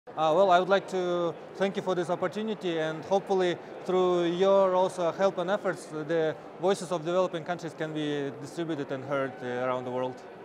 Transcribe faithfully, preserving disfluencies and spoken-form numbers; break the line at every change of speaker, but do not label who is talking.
Uh, well, I would like to thank you for this opportunity, and hopefully through your also help and efforts, the voices of developing countries can be distributed and heard uh, around the world.